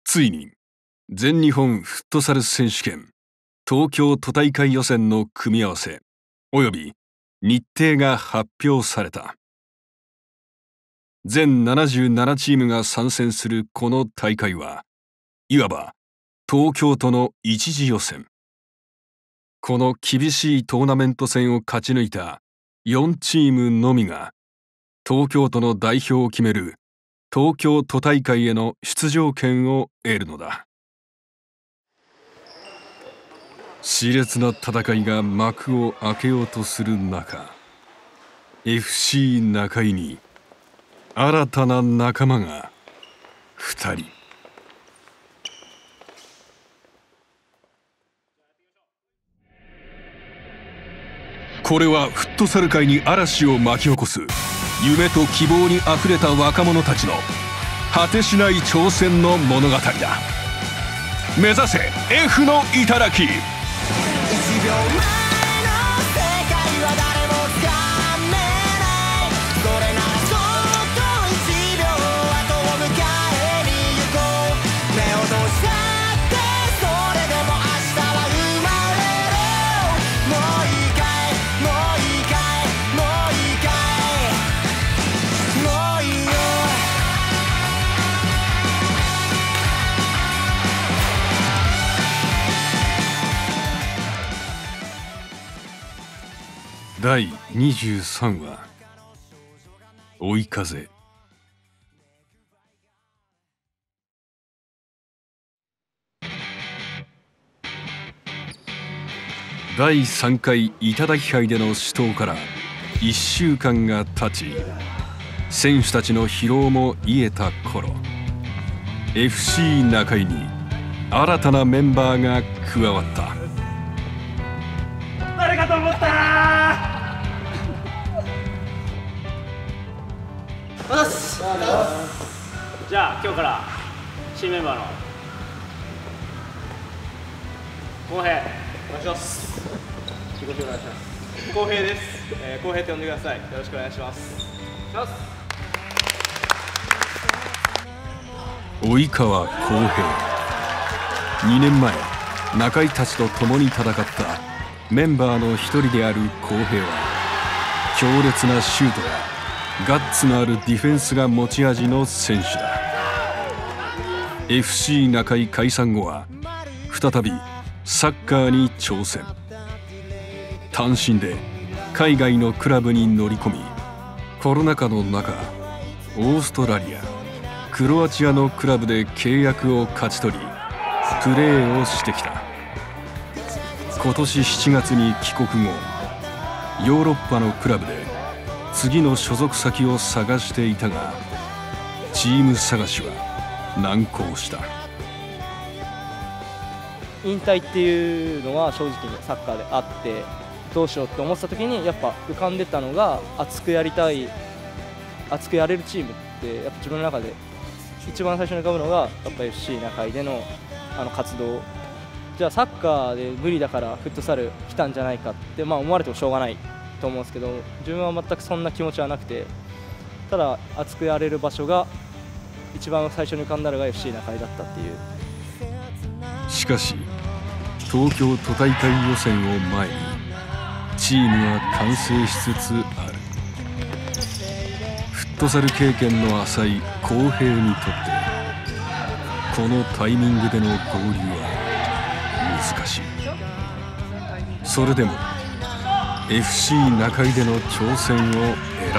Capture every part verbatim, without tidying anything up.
ついに全日本フットサル選手権東京都大会予選の組み合わせおよび日程が発表された。全ななじゅうななチームが参戦するこの大会はいわば東京都の一次予選。この厳しいトーナメント戦を勝ち抜いたよんチームのみが東京都の代表を決める東京都大会への出場権を得るのだ。熾烈な戦いが幕を開けようとする中、 エフシー 中井に新たな仲間がふたり。これはフットサル界に嵐を巻き起こす夢と希望にあふれた若者たちの果てしない挑戦の物語だ。目指せ F の頂き。いちびょうまえの世界は誰もつかめない。それならちょっといちびょう後を迎えに行こう。目を閉じたってそれでも明日は生まれる。もういいかいもういいかいもういいかいもういいよ。だいにじゅうさんわ追い風。だいさんかい頂き杯での死闘からいっしゅうかんが経ち、選手たちの疲労も癒えた頃、 エフシー 中井に新たなメンバーが加わった。 誰かと思ったー。じゃあ今日から新メンバーの浩平お願いします。自己紹介お願いします。浩平です。えー、浩平と呼んでください。よろしくお願いします。します。 及川浩平。にねんまえ中井たちと共に戦ったメンバーの一人である浩平は、強烈なシュートやガッツのあるディフェンスが持ち味の選手だ。 エフシー 中井解散後は再びサッカーに挑戦。単身で海外のクラブに乗り込み、コロナ禍の中オーストラリア、クロアチアのクラブで契約を勝ち取りプレーをしてきた。今年しちがつに帰国後、ヨーロッパのクラブで次の所属先を探していたが、チーム探しは難航した。 引退っていうのは正直にサッカーであって、どうしようって思ってた時にやっぱ浮かんでたのが、熱くやりたい熱くやれるチームってやっぱ自分の中で一番最初に浮かぶのがやっぱ エフシー 中井でのあの活動。じゃあサッカーで無理だからフットサル来たんじゃないかってまあ思われてもしょうがないと思うんですけど、自分は全くそんな気持ちはなくて、ただ熱くやれる場所が一番最初に浮かんだのが エフシー 中井だったっていう。 しかし東京都大会予選を前にチームは完成しつつある。フットサル経験の浅い浩平にとってこのタイミングでの合流は難しい。それでも エフシー 中井での挑戦を選んだ。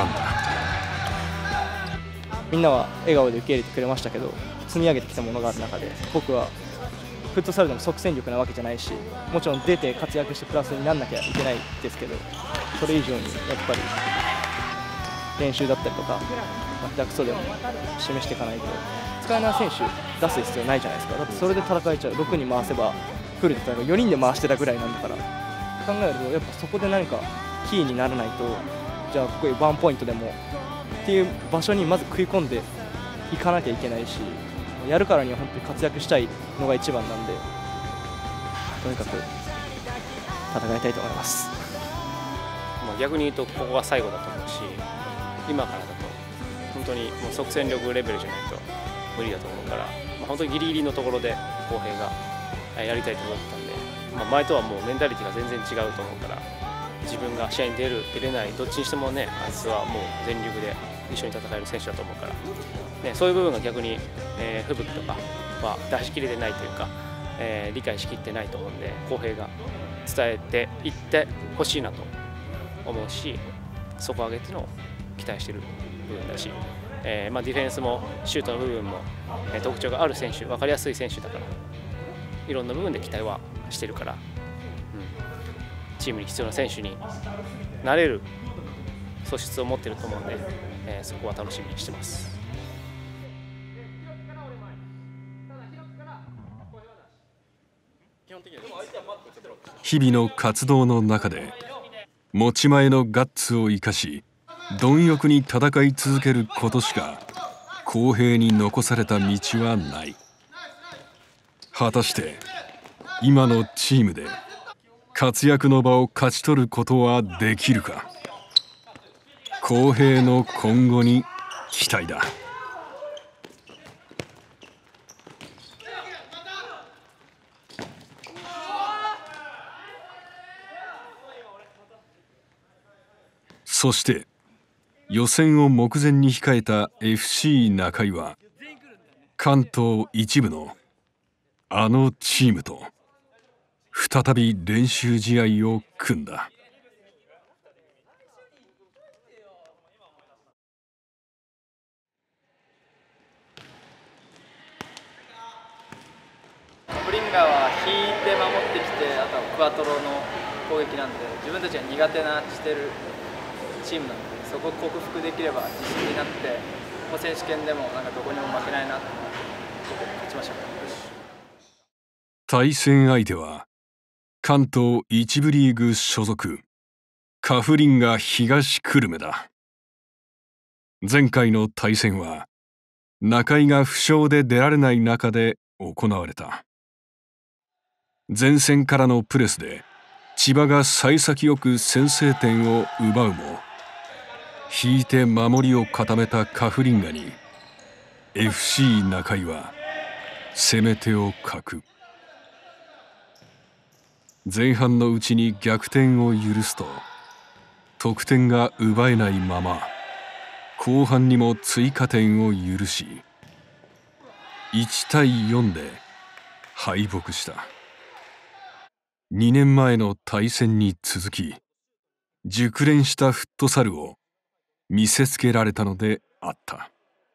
みんなは笑顔で受け入れてくれましたけど、積み上げてきたものがある中で僕はフットサルでも即戦力なわけじゃないし、もちろん出て活躍してプラスにならなきゃいけないですけど、それ以上にやっぱり練習だったりとか下手くそでも示していかないと使えない選手出す必要ないじゃないですか。だってそれで戦えちゃう。ろくに回せばフルで戦う。よにんで回してたぐらいなんだから、考えるとやっぱそこで何かキーにならないと、じゃあこういうワンポイントでもっていう場所にまず食い込んでいかなきゃいけないし、やるからには本当に活躍したいのが一番なんで、とにかく戦いたいと思います。 まあ逆に言うとここが最後だと思うし、今からだと本当にもう即戦力レベルじゃないと無理だと思うから、まあ、 本当にギリギリのところで浩平がやりたいと思ったんで、まあ、前とはもうメンタリティが全然違うと思うから、自分が試合に出る出れないどっちにしてもね、あいつはもう全力で一緒に戦える選手だと思うから、ね、そういう部分が逆に、えー、吹雪とかは出し切れてないというか、えー、理解しきってないと思うんで、浩平が伝えていってほしいなと思うし、底上げっていうのを期待している部分だし、えーまあ、ディフェンスもシュートの部分も、えー、特徴がある選手、分かりやすい選手だから、いろんな部分で期待はしてるから、うん、チームに必要な選手になれる素質を持っていると思うんで、えー、そこは楽しみにしてます。 日々の活動の中で持ち前のガッツを生かし、貪欲に戦い続けることしか浩平に残された道はない。果たして今のチームで活躍の場を勝ち取ることはできるか。浩平の今後に期待だ。そして予選を目前に控えた エフシー 中井は関東一部のあのチームと再び練習試合を組んだ。 ブリンガーは引いて守ってきて、あとはクワトロの攻撃なんで、自分たちが苦手なしてるチームなので、そこを克服できれば自信になって、もう選手権でもなんかどこにも負けないなと思って勝ちましたから。 対戦相手は関東一部リーグ所属カフリンガ東久留米だ。前回の対戦は中井が負傷で出られない中で行われた。前線からのプレスで千葉が幸先よく先制点を奪うも、引いて守りを固めたカフリンガに エフシー 中井は攻め手を欠く。前半のうちに逆転を許すと得点が奪えないまま、後半にも追加点を許しいちたいよんで敗北した。にねんまえの対戦に続き熟練したフットサルを見せつけられたのであった。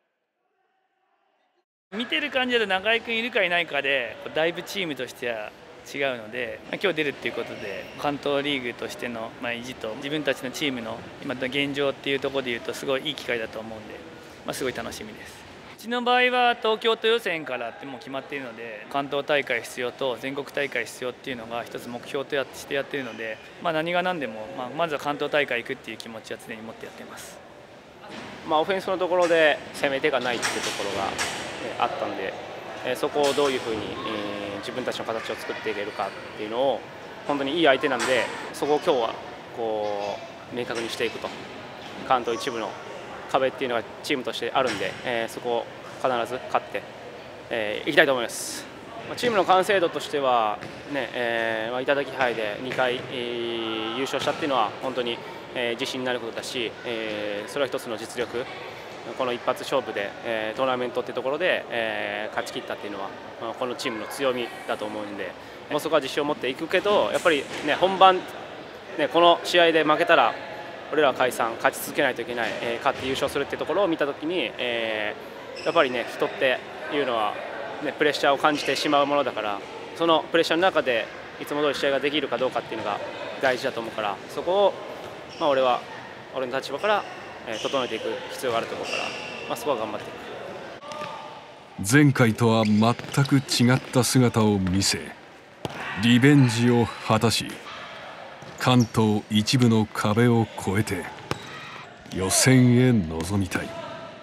見てる感じだと中井君いるかいないかでだいぶチームとしては違うので、今日出るっていうことで関東リーグとしてのまあ意地と自分たちのチームの今の現状っていうところでいうとすごいいい機会だと思うんで、まあ、すごい楽しみです。うちの場合は東京都予選からってもう決まっているので、関東大会出場と全国大会出場っていうのが一つ目標としてやっているので、まあ、何が何でも、まあ、まずは関東大会行くっていう気持ちは常に持ってやってます。 まあ、オフェンスのところで攻め手がないっていうところがあったんで、そこをどういうふうに自分たちの形を作っていけるかっていうのを本当にいい相手なんで、そこを今日はこう明確にしていくと。関東一部の壁っていうのがチームとしてあるんで、えー、そこを必ず勝ってい、えー、きたいと思います。チームの完成度としては、ねえーまあ、頂き杯でにかい、えー、優勝したっていうのは本当に、えー、自信になることだし、えー、それは一つの実力、この一発勝負で、えー、トーナメントっていうところで、えー、勝ち切ったっていうのは、まあ、このチームの強みだと思うんで、もうそこは自信を持っていくけど、やっぱり、ね、本番、ね、この試合で負けたら俺らは解散、勝ち続けないといけない、えー、勝って優勝するっていうところを見たときに、えー、やっぱりね、人っていうのは、ね、プレッシャーを感じてしまうものだから、そのプレッシャーの中でいつも通り試合ができるかどうかっていうのが大事だと思うから、そこを、まあ、俺は俺の立場から、えー、整えていく必要があると思うから、まあ、そこは頑張っていく。 前回とは全く違った姿を見せ、リベンジを果たし、関東一部の壁を越えて予選へ臨みたい。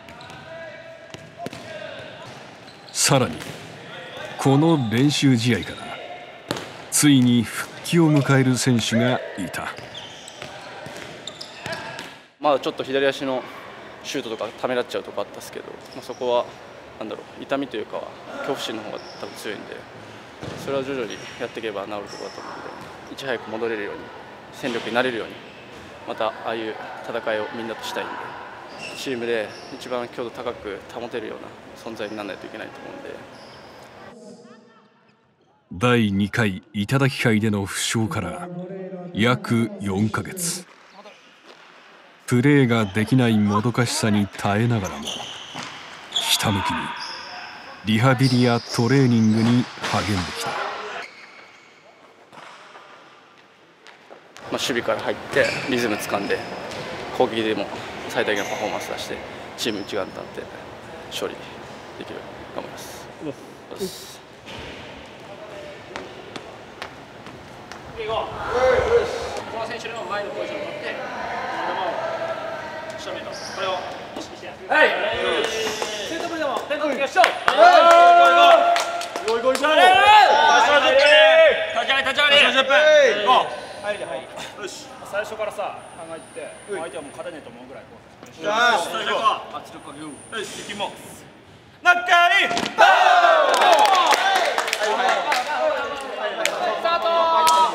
さらにこの練習試合からついに復帰を迎える選手がいた。 まだちょっと左足のシュートとかためらっちゃうとこあったんですけど、まあ、そこはなんだろう、痛みというか恐怖心の方が多分強いんで、それは徐々にやっていけば治るところだと思うので、いち早く戻れるように、戦力になれるように、またああいう戦いをみんなとしたいんで、チームで一番強度高く保てるような存在にならないといけないと思うんで。 だいにかい頂杯での負傷から約よんかげつ、プレーができないもどかしさに耐えながらもひたむきにリハビリやトレーニングに励んできた。 まあ、守備から入ってリズムつかんで、攻撃でも最大限のパフォーマンス出してチーム一丸となって勝利できるように頑張ります。よし。 この選手の前のポジションを取って、正面のこれを意識して。はい。センタープレーでもセンタープレーしよう。はい。ゴーゴーゴー。立ち上がり立ち上がり。立ち上がり。ゴー。入りで入り。よし。最初からさ考えて、相手はもう勝てないと思うぐらい。よし。最初から圧力かけよう。よし。行きます。中に。スタート。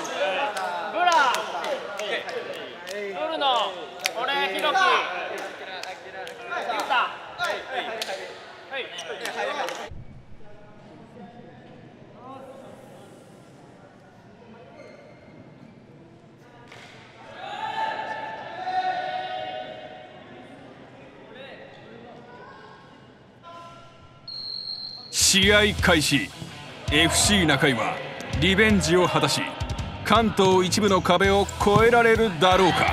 試合開始。 エフシー 中井はリベンジを果たし、関東一部の壁を越えられるだろうか。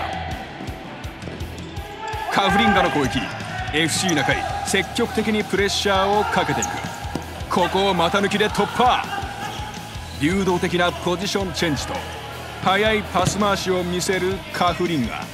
カフリンガの攻撃。 エフシー 中井積極的にプレッシャーをかけていく。ここを股抜きで突破。流動的なポジションチェンジと速いパス回しを見せるカフリンガ。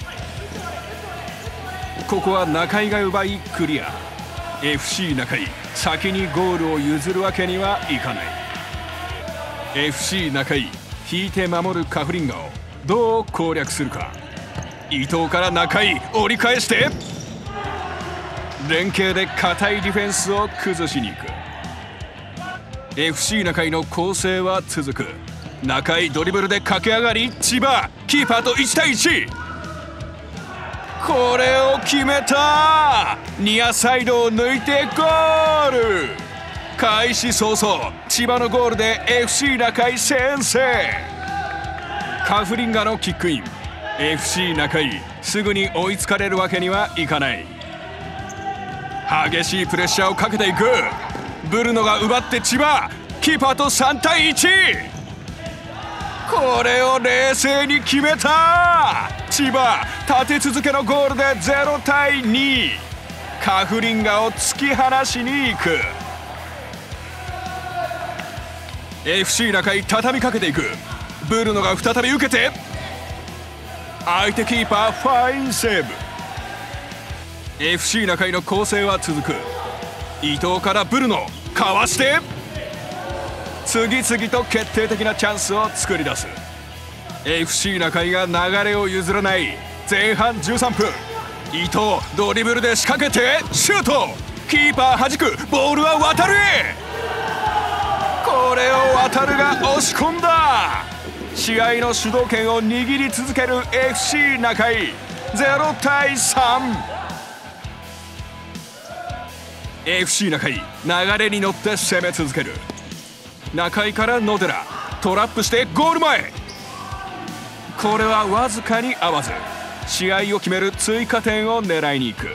ここは中井が奪いクリア。 エフシー 中井先にゴールを譲るわけにはいかない。 エフシー 中井引いて守るカフリンガをどう攻略するか。伊藤から中井折り返して連携で堅いディフェンスを崩しに行く。 エフシー 中井の攻勢は続く。中井ドリブルで駆け上がり千葉キーパーといちたいいち。これを決めた。ニアサイドを抜いてゴール。開始早々千葉のゴールで エフシー 中井先制。カフリンガのキックイン。 エフシー 中井すぐに追いつかれるわけにはいかない。激しいプレッシャーをかけていく。ブルノが奪って千葉キーパーとさんたいいち。これを冷静に決めた。千葉立て続けのゴールでゼロたいに。カフリンガを突き放しに行く。 エフシー 中井畳みかけていく。ブルノが再び受けて相手キーパーファインセーブ。 エフシー 中井の攻勢は続く。伊藤からブルノかわして次々と決定的なチャンスを作り出す。 エフシー 中井が流れを譲らない。前半じゅうさんぷん、伊藤ドリブルで仕掛けてシュート。キーパー弾く。ボールは渡るへ。これを渡るが押し込んだ。試合の主導権を握り続ける エフシー 中井ゼロたいさん。 エフシー 中井流れに乗って攻め続ける。中井から野寺トラップしてゴール前。これはわずかに合わず試合を決める追加点を狙いに行く。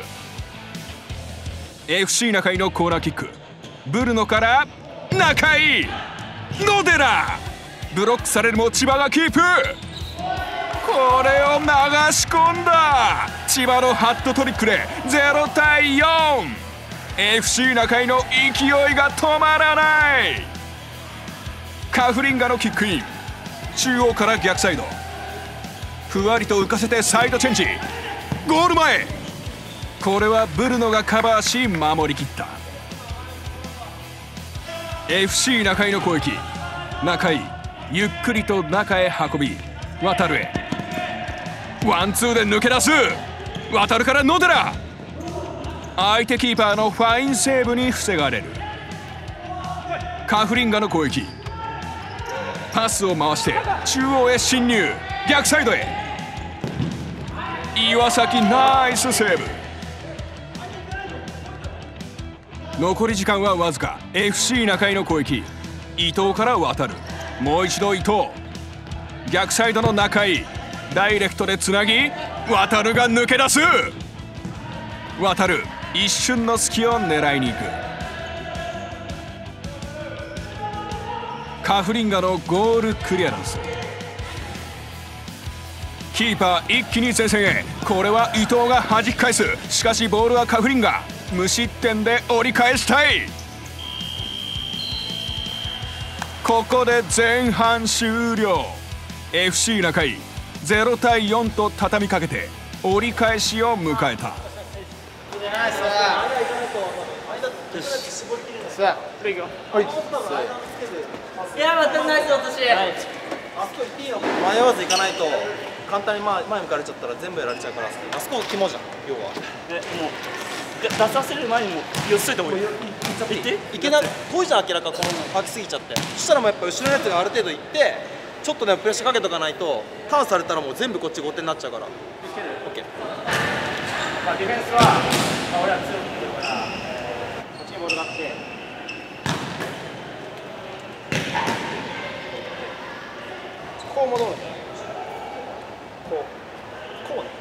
エフシー 中井のコーナーキック。ブルノから中井野寺ブロックされるも千葉がキープ。これを流し込んだ。千葉のハットトリックでゼロたいよん。 エフシー 中井の勢いが止まらない。カフリンガのキックイン。中央から逆サイドふわりと浮かせてサイドチェンジ。ゴール前。これはブルノがカバーし守りきった。 エフシー 中井の攻撃。中井ゆっくりと中へ運び渡るへ。ワンツーで抜け出す。渡るから野寺相手キーパーのファインセーブに防がれる。カフリンガの攻撃、パスを回して中央へ侵入、逆サイドへ。岩崎ナイスセーブ。残り時間はわずか。 エフシー 中井の攻撃、伊藤から渡る、もう一度伊藤、逆サイドの中井、ダイレクトでつなぎ、渡るが抜け出す。渡る一瞬の隙を狙いに行く。カフリンガのゴールクリアランス。キーパー一気に前線へ。これは伊藤が弾き返す。しかしボールはカフリンガ、無失点で折り返したい。ここで前半終了。 エフシー 中井ゼロたいよんと畳みかけて折り返しを迎えた。 いや、またナイス落とし。 迷わず行かないと簡単に前前向かれちゃったら全部やられちゃうから、あそこ肝じゃん要は。 え、もう出させる前にも寄せといた方がいい。行っていけな遠いじゃん、明らかこの空きすぎちゃって。そしたらもうやっぱ後ろのやつがある程度行ってちょっとねプレッシャーかけとかないと、ターンされたらもう全部こっちごてんになっちゃうから。オッケー。 まあディフェンスは、まあ、俺は強くってるから、こっちにボールがあって。 こう戻るんだよ。こうこうね。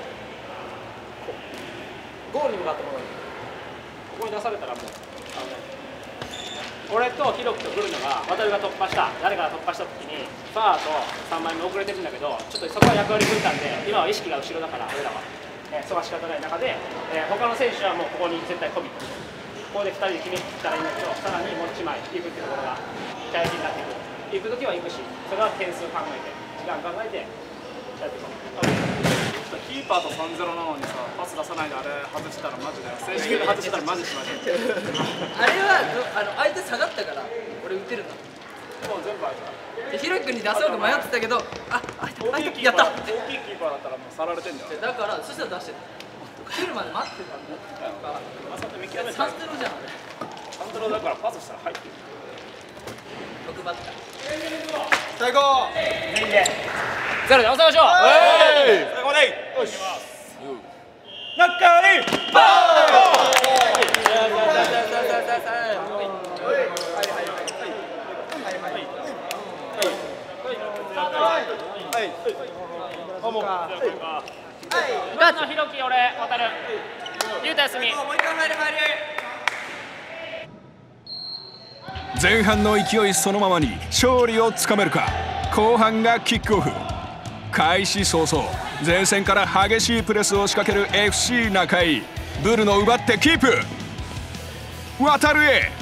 ゴールに向かって戻る。ここに出されたらもうあの、ね、俺とヒロキとブルノが渡るが突破した、誰かが突破した時にファーとさんまいめ遅れてるんだけど、ちょっとそこは役割分担で今は意識が後ろだから俺らは、えー、そこは仕方ない中で、えー、他の選手はもうここに絶対コミット。ここでふたりで決めたらいいんだけど、さらにもういちまい行くっていうところが大事になってくる。行く時は行くし、それは点数考えて時間考えてやっていこう。 キーパーとさんゼロなのにさ、パス出さないであれ外したらマジで、正式で外したらマジしましょう。 あれはあの相手下がったから俺打てるんだ。 もう全部あるから。 ひろゆき君に出そうか迷ってたけど、あ、あ、 大きいキーやった。 パー、大きいキーパーだったらもう去られてんだよ。 だからそしたら出してた。来るまで待ってたんだ。 あそこ見極めて。 さんゼロじゃんあれ。 さんゼロだからパスしたら入ってる。 ろくバッター。 最高。 全員でゼロで押さえましょう。 最高でいい。よし。 中井バガッツひろき、俺渡る、ゆうた休み。 前半の勢いそのままに勝利をつかめるか。後半がキックオフ。開始早々前線から激しいプレスを仕掛ける エフシー 中井。ブルノ奪ってキープ。渡るへ、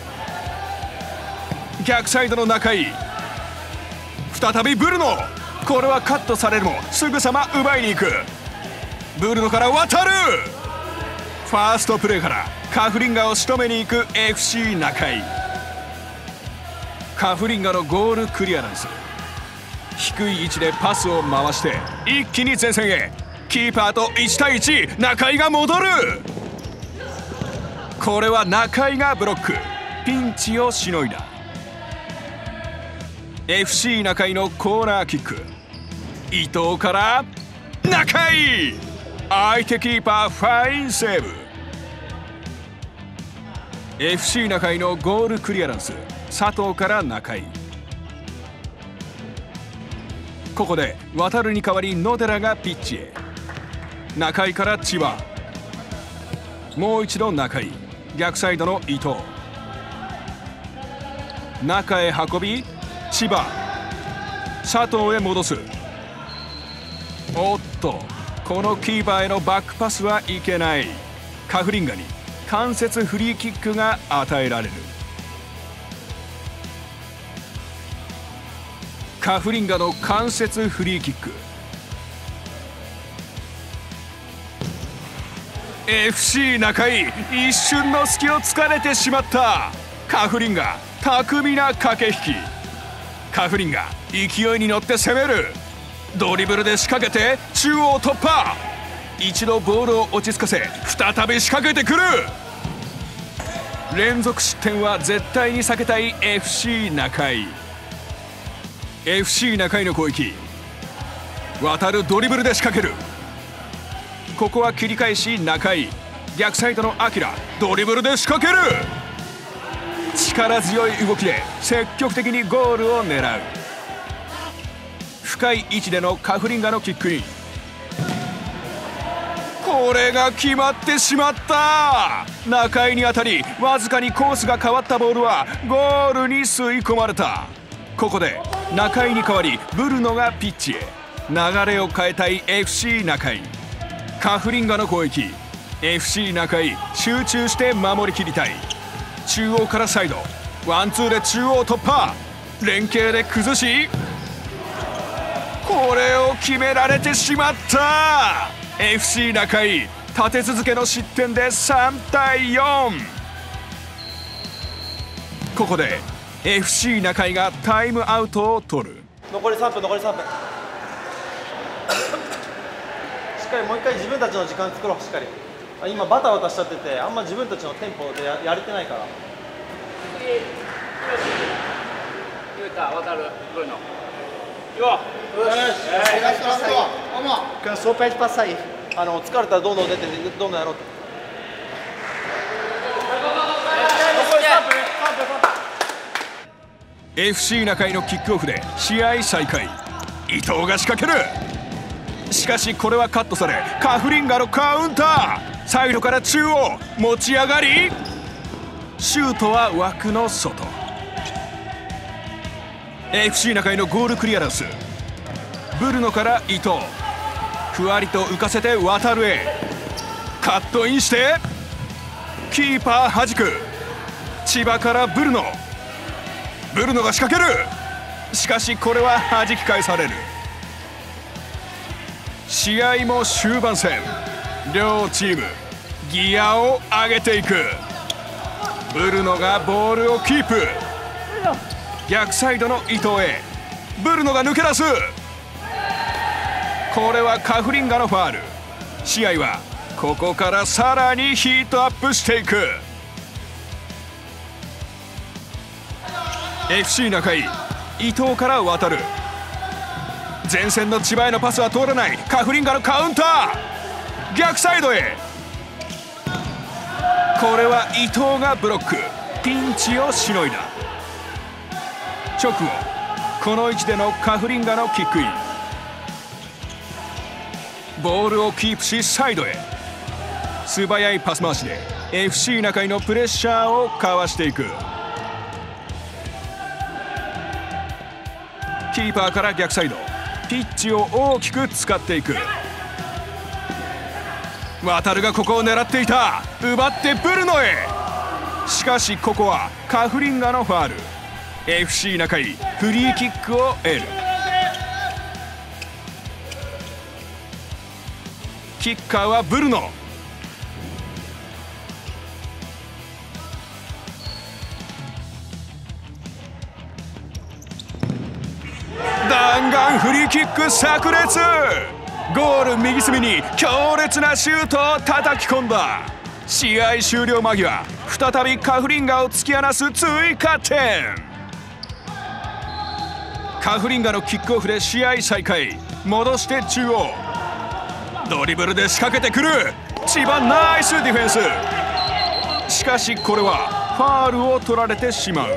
逆サイドの中井、再びブルノ。これはカットされるもすぐさま奪いに行く。ブルノから渡る。ファーストプレーからカフリンガを仕留めに行く エフシー 中井。カフリンガのゴールクリアランス。低い位置でパスを回して一気に前線へ。キーパーといちたいいち、中井が戻る。これは中井がブロック、ピンチをしのいだ。 エフシー 中井のコーナーキック。伊藤から中井、相手キーパーファインセーブ。 エフシー 中井のゴールクリアランス。佐藤から中井。ここで渡るに代わり野寺がピッチへ。中井から千葉、もう一度中井、逆サイドの伊藤、中へ運び千葉、佐藤へ戻す。おっと、このキーパーへのバックパスはいけない。カフリンガに間接フリーキックが与えられる。カフリンガの間接フリーキック。 エフシー 中井、一瞬の隙を突かれてしまった。カフリンガ巧みな駆け引き。カフリンガ勢いに乗って攻める。ドリブルで仕掛けて中央突破。 一度ボールを落ち着かせ再び仕掛けてくる。連続失点は絶対に避けたい エフシー 中井。 エフシー 中井の攻撃、渡るドリブルで仕掛ける。ここは切り返し中井、逆サイドのアキラ、ドリブルで仕掛ける。力強い動きで積極的にゴールを狙う。深い位置でのカフリンガのキックイン、これが決まってしまった。中井に当たりわずかにコースが変わったボールはゴールに吸い込まれた。ここで中井に代わりブルノがピッチへ。流れを変えたい エフシー 中井。カフリンガの攻撃、 エフシー 中井集中して守りきりたい。中央からサイド、ワンツーで中央突破、連携で崩し、これを決められてしまった。 エフシー 中井立て続けの失点でさんたいよん。ここで エフシー 中井がタイムアウトを取る。 残りさんぷん、残りさんぷん。しっかりもう一回自分たちの時間作ろう。しっかり今バタバタしちゃってて、あんま自分たちのテンポで や, やれてないから。 ゆうた、渡る、ブルノ。 Cansou, pede pra sair. あの疲れたらどんどん出てどんどんやろうと。 エフシー 中井のキックオフで試合再開。伊藤が仕掛ける。しかしこれはカットされ、カフリンガのカウンター。サイドから中央持ち上がり、シュートは枠の外。 エフシー 中井のゴールクリアランス、ブルノから伊藤、ふわりと浮かせて渡るへ。カットインしてキーパーはじく。千葉からブルノ、ブルノが仕掛ける。しかしこれは弾き返される。試合も終盤戦、両チームギアを上げていく。ブルノがボールをキープ、逆サイドの伊藤へ、ブルノが抜け出す。これはカフリンガのファール。試合はここからさらにヒートアップしていく。 エフシー 中井、伊藤から渡る。前線の千葉へのパスは通らない。カフリンガのカウンター、逆サイドへ。これは伊藤がブロック、ピンチをしのいだ。直後この位置でのカフリンガのキックイン、ボールをキープしサイドへ。素早いパス回しで エフシー 中井のプレッシャーをかわしていく。キーパーから逆サイド、ピッチを大きく使っていく。渡るがここを狙っていた。奪ってブルノへ。しかしここはカフリンガのファール。 エフシー 中井フリーキックを得る。キッカーはブルノ。弾丸フリーキック炸裂。ゴール右隅に強烈なシュートを叩き込んだ。試合終了間際、再びカフリンガを突き放す追加点。カフリンガのキックオフで試合再開。戻して中央、ドリブルで仕掛けてくる。千葉ナイスディフェンス。しかしこれはファールを取られてしまう。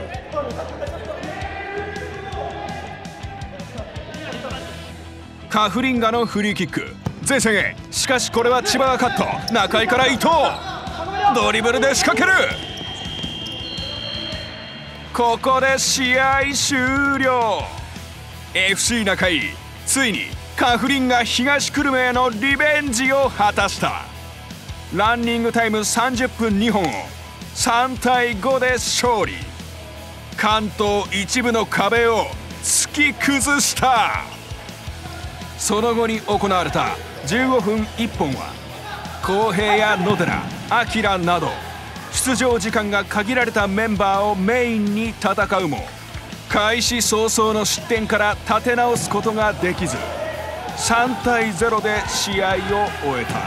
カフリンガのフリーキック、前線へ。しかしこれは千葉がカット。中井から伊藤、ドリブルで仕掛ける。ここで試合終了。 エフシー 中井、ついにカフリンガ東久留米へのリベンジを果たした。ランニングタイムさんじゅっぷんにほんをさんたいごで勝利。関東一部の壁を突き崩した。その後に行われたじゅうごふんいっぽんは浩平や野寺、明など出場時間が限られたメンバーをメインに戦うも、開始早々の失点から立て直すことができずさんたいゼロで試合を終えた。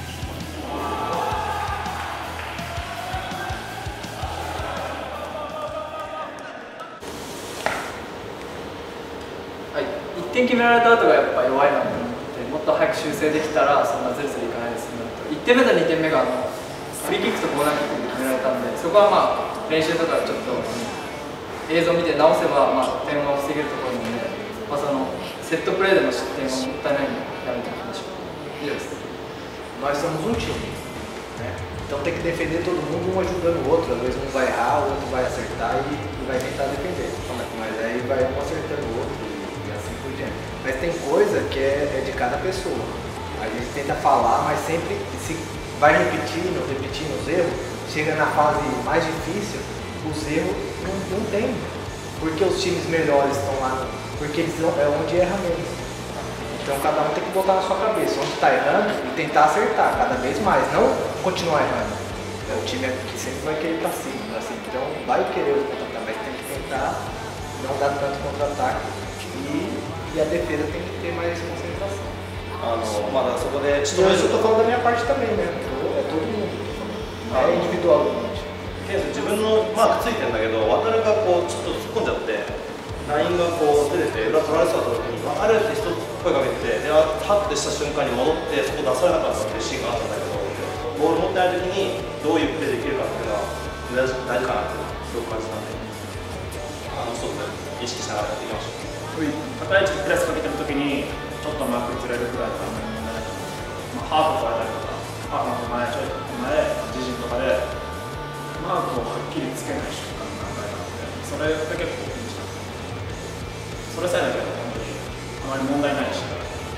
はい、いってん決められた後がやっぱ弱いなと思って、もっと早く修正できたらそんなずるずるいかないですね。いってんめとにてんめがあのフリーキックとコーナーキックで決められたんで、そこはまあ練習とかちょっと映像見て直せばまあ点は防げるところなので、まあ、そのセットプレーでの失点はもったいないのでやめておきましょう。以上です。 Nós somos um time, né? Então tem que defender todo mundo, um ajudando o outro. Às vezes um vai errar, o outro vai acertar e, e vai tentar defender. Mas aí vai um acertando o outro e, e assim por diante. Mas tem coisa que é, é de cada pessoa. A gente tenta falar, mas sempre se vai repetindo, repetindo os erros, chega na fase mais difícil, os erros não, não tem. Porque os times melhores estão lá, porque eles é onde erra menos. Então cada um tem que botar na sua cabeça onde está errando e tentar acertar cada vez mais, não continuar errando. É o time que sempre vai querer para cima, assim, então vai querer os contra-ataques, mas tem que tentar não dar tanto contra-ataque e, e a defesa tem que ter mais concentração. あのまだそこでちょっとeu estou falando da minha parte também, né? É todo mundo. É individualmente. 自分のマークついてるんだけど、渡るがこうちょっと突っ込んじゃって、ラインがこう出てて裏取られそうだった時に、あれって一つ声かけて、でハッてした瞬間に戻ってそこ出されなかったっていうシーンがあったんだけど、ボール持ってない時にどういうプレーできるかっていうのは大事大事かなってすごく感じたんで、あの一つ意識しながらやっていきましょう。 高い位置でプレスかけてる時にちょっとマークずれるくらいとかあんまり問題ないと思う。まあ、ハーフを取られたりとか、ハーフの前ちょい前自陣とかでマークをはっきりつけない瞬間が考えたので、それだけ結構気にした。それさえなければ本当にあまり問題ないし。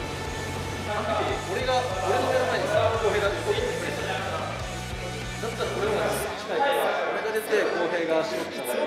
俺が俺の目の前にさ、公平がこういってくれたじゃん。だったら俺の方が近いから、俺が出て公平が白くしたから。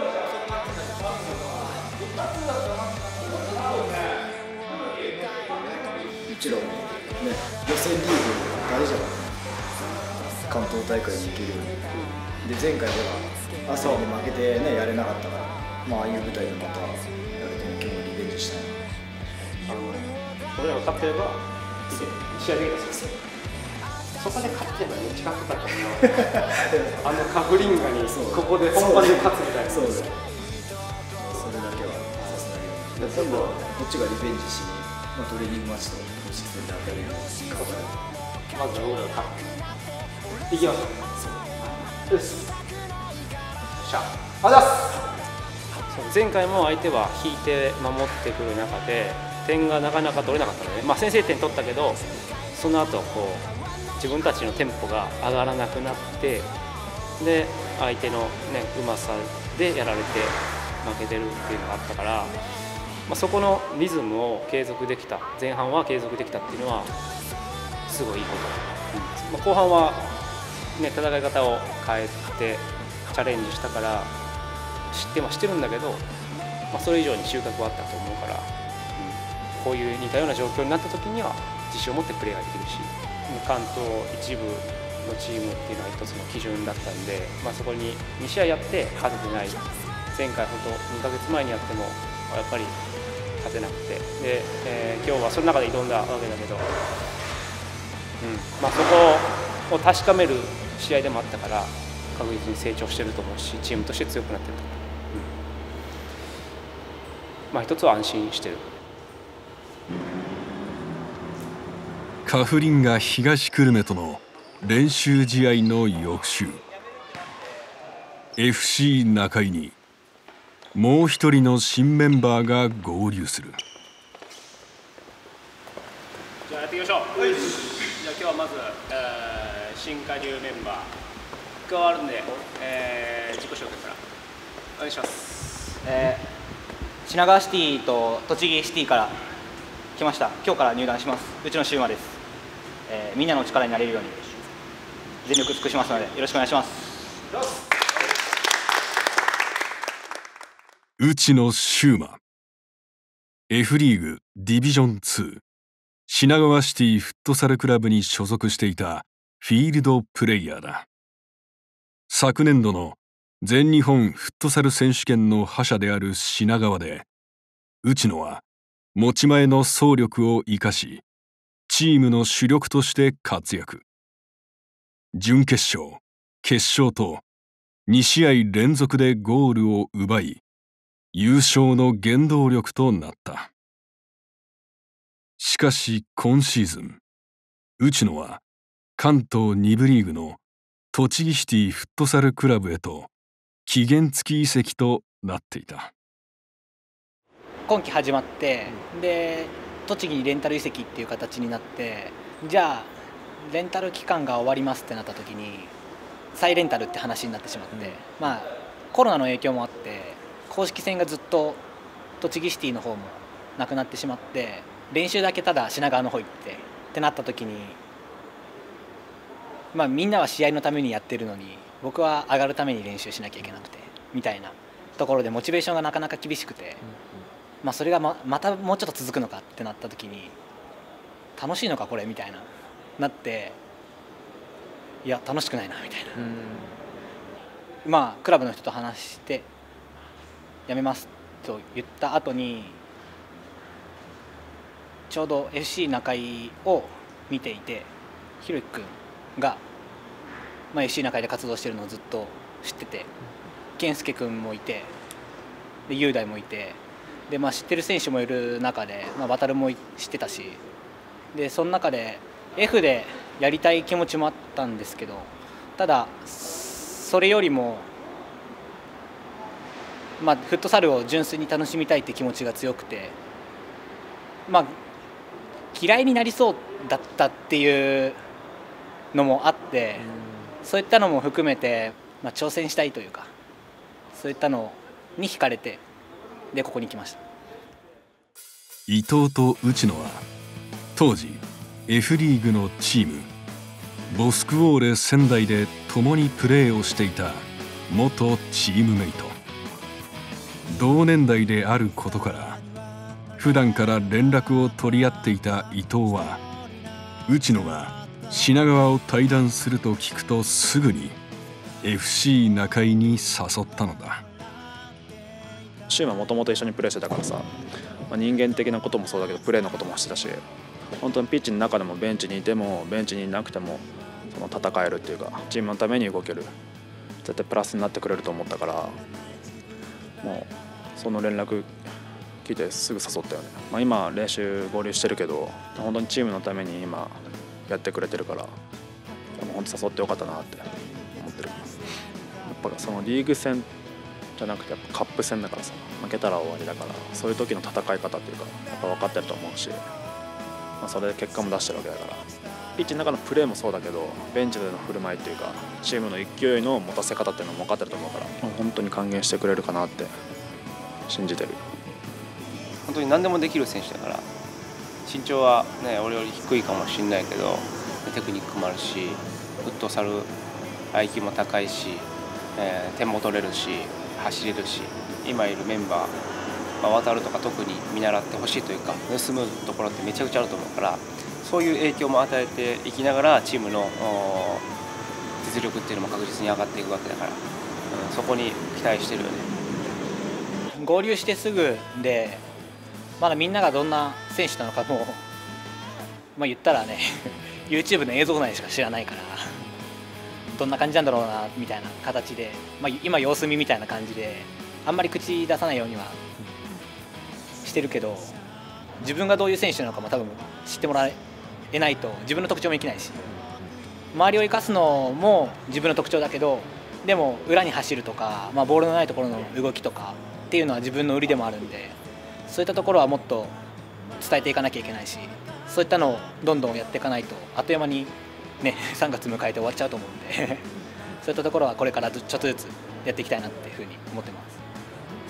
もちろんね、予選リーグ大事だからね、関東大会に行けるように。で前回ほら朝に負けてねやれなかったから、まあああいう舞台でまたやれて今日もリベンジしたいな。 あの俺らが勝ってれば試合できたんですよ。そこで勝ってれば近くだったあのカフリンガにここで本番で勝つみたいな。 そうです。それだけはさすがに。今度はこっちがリベンジしに、まあ、トレーニングマッチと公式戦で当たれるように頑張る。 まず俺らが勝っていきましょう。よし。しゃあ。ありがとうございます。前回も相手は引いて守ってくる中で点がなかなか取れなかったので、まあ、先制点取ったけどその後こう自分たちのテンポが上がらなくなってで相手の、ね、うまさでやられて負けてるっていうのがあったから、まあ、そこのリズムを継続できた前半は継続できたっていうのはすごいいいこと、うんまあ、後半は、ね、戦い方を変えてチャレンジしたから知ってはしてるんだけど、まあ、それ以上に収穫はあったと思うから、うん、こういう似たような状況になった時には自信を持ってプレーができるし、関東一部のチームっていうのは一つの基準だったんで、まあ、そこにに試合やって勝ててない前回ほどにかげつまえにやってもやっぱり勝てなくてで、えー、今日はその中で挑んだわけだけど、うんまあ、そこを確かめる試合でもあったから確実に成長してると思うしチームとして強くなってると思う、うんまあ、一つは安心してる。 カフリンガ東久留米との練習試合の翌週 エフシー 中井にもう一人の新メンバーが合流する。 じゃあやっていきましょう。はい、じゃあ今日はまず、えー、新加入メンバー加わるんで、えー、自己紹介からお願いします。 えー、品川シティと栃木シティから来ました。今日から入団します。うちのシウマです。えー、みんなの力になれるように全力尽くしますのでよろしくお願いします。 内野修馬 F リーグディビジョンツー品川シティフットサルクラブに所属していたフィールドプレイヤーだ。昨年度の全日本フットサル選手権の覇者である品川で内野は持ち前の走力を生かしチームの主力として活躍。準決勝、決勝とに試合連続でゴールを奪い、優勝の原動力となった。しかし今シーズン、内野は関東に部リーグの栃木シティフットサルクラブへと期限付き移籍となっていた。 今季始まってで栃木にレンタル移籍っていう形になって、じゃあレンタル期間が終わりますってなった時に再レンタルって話になってしまって、うん、まあコロナの影響もあって公式戦がずっと栃木シティの方もなくなってしまって、練習だけただ品川の方行ってってなった時に、まあみんなは試合のためにやってるのに僕は上がるために練習しなきゃいけなくてみたいなところでモチベーションがなかなか厳しくて、うんうん、まあそれが ま, またもうちょっと続くのかってなった時に楽しいのかこれみたいななって、いや楽しくないなみたいな、うん、まあクラブの人と話してやめますと言った後にちょうど エフシー 中井を見ていて、ひろゆき君が、まあ、エフシー 中井で活動してるのをずっと知ってて、健介君もいてで雄大もいてで、まあ、知ってる選手もいる中で、まあ、渡るも知ってたし、でその中で F でやりたい気持ちもあったんですけど、ただそれよりも、まあ、フットサルを純粋に楽しみたいって気持ちが強くて、まあ、嫌いになりそうだったっていうのもあって、そういったのも含めて、まあ、挑戦したいというかそういったのに惹かれてでここに来ました。 伊藤と内野は当時 F リーグのチームボスクオーレ仙台で共にプレーをしていた元チームメイト。同年代であることから普段から連絡を取り合っていた伊藤は、内野が品川を退団すると聞くとすぐに エフシー 中井に誘ったのだ。 シューマンもともと一緒にプレーしてたからさ、まあ、人間的なこともそうだけどプレーのこともしてたし、本当にピッチの中でもベンチにいてもベンチにいなくてもその戦えるっていうかチームのために動ける、絶対プラスになってくれると思ったから、もうその連絡聞いてすぐ誘ったよね。まあ、今練習合流してるけど本当にチームのために今やってくれてるから、本当誘ってよかったなって思ってる。やっぱそのリーグ戦じゃなくてやっぱカップ戦だからさ、負けたら終わりだから、そういう時の戦い方っていうかやっぱ分かってると思うし、まあ、それで結果も出してるわけだから、ピッチの中のプレーもそうだけどベンチでの振る舞いっていうかチームの勢いの持たせ方っていうのも分かってると思うから、本当に還元してくれるかなって信じてる。 本当に何でもできる選手だから、身長はね俺より低いかもしれないけどテクニックもあるし、フットサル アイキュー も高いし、えー、点も取れるし走れるし、今いるメンバー、まあ、渡るとか特に見習ってほしいというか盗むところってめちゃくちゃあると思うから、そういう影響も与えていきながらチームの実力っていうのも確実に上がっていくわけだから、うん、そこに期待してるよね。 合流してすぐでまだみんながどんな選手なのかも、まあ、言ったらねYouTube の映像内しか知らないからどんな感じなんだろうなみたいな形で、まあ、今様子見みたいな感じであんまり口出さないようにはしてるけど、自分がどういう選手なのかも多分知ってもらえないと自分の特徴もいけないし、周りを生かすのも自分の特徴だけど、でも裏に走るとか、まあ、ボールのないところの動きとかっていうのは自分の売りでもあるんで、そういったところはもっと伝えていかなきゃいけないし、そういったのをどんどんやっていかないとあっという間に、ね、さんがつ迎えて終わっちゃうと思うんでそういったところはこれからちょっとずつやっていきたいなっていうふうに思ってます。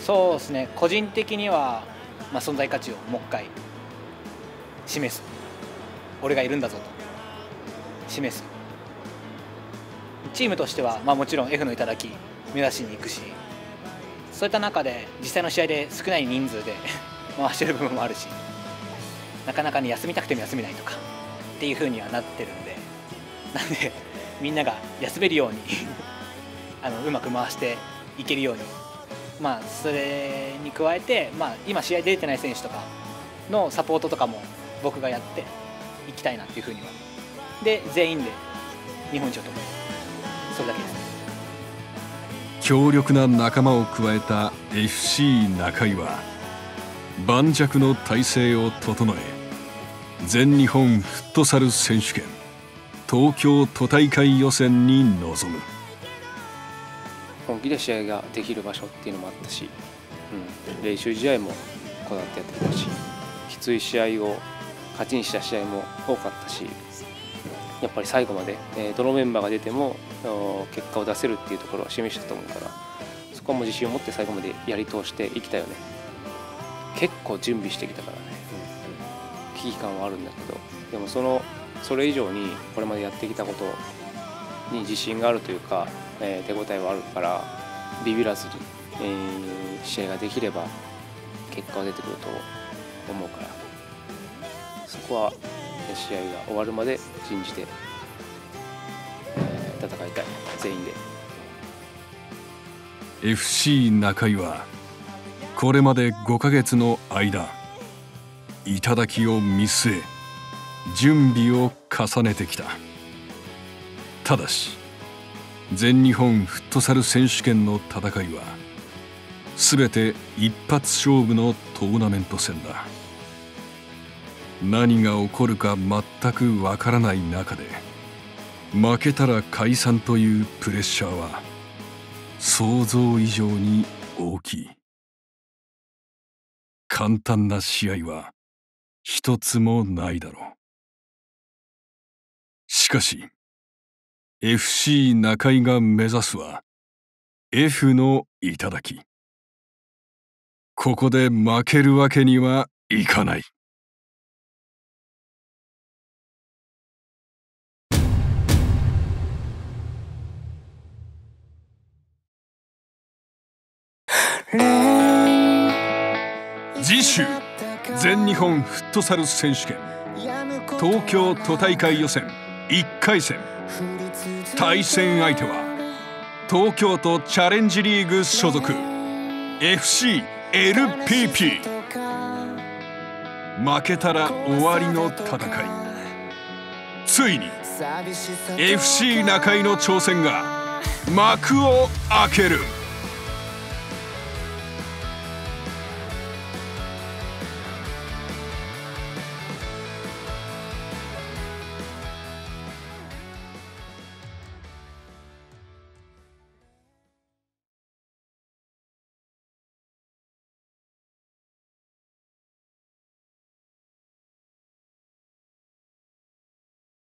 そうですね、個人的には、まあ、存在価値をもう一回示す、俺がいるんだぞと示す。チームとしては、まあ、もちろん F の頂目指しに行くし、そういった中で実際の試合で少ない人数で回してる部分もあるし、なかなかに休みたくても休めないとかっていう風にはなってるんで、なんでみんなが休めるようにあのうまく回していけるように、まあそれに加えて、まあ、今試合出てない選手とかのサポートとかも僕がやって、 いきたいなっていうふうには。で全員で日本一を取る、それだけです。 強力な仲間を加えた エフシー 中井は盤石の体制を整え、全日本フットサル選手権東京都大会予選に臨む。 本気で試合ができる場所っていうのもあったし、うん、練習試合もこだわってやってきたし、きつい試合を勝ちにした試合も多かったし、やっぱり最後まで、えー、どのメンバーが出ても結果を出せるっていうところを示したと思うから、そこはもう自信を持って最後までやり通していきたいよね。結構準備してきたからね、うん、危機感はあるんだけど、でもそのそれ以上にこれまでやってきたことに自信があるというか、えー、手応えはあるから、ビビらずに、えー、試合ができれば結果が出てくると思うから、そこは試合が終わるまで信じて、えー、戦いたい、全員で。 エフシー 中井はこれまでごかげつの間、頂を見据え準備を重ねてきた。ただし全日本フットサル選手権の戦いは全て一発勝負のトーナメント戦だ。何が起こるか全くわからない中で、負けたら解散というプレッシャーは想像以上に大きい。簡単な試合は一つもないだろう。しかし エフシー 中井が目指すは F の頂。ここで負けるわけにはいかない。次週、全日本フットサル選手権東京都大会予選いっかい戦。対戦相手は東京都チャレンジリーグ所属 エフシーエルピーピー。負けたら終わりの戦い。ついに エフシー 中井の挑戦が幕を開ける。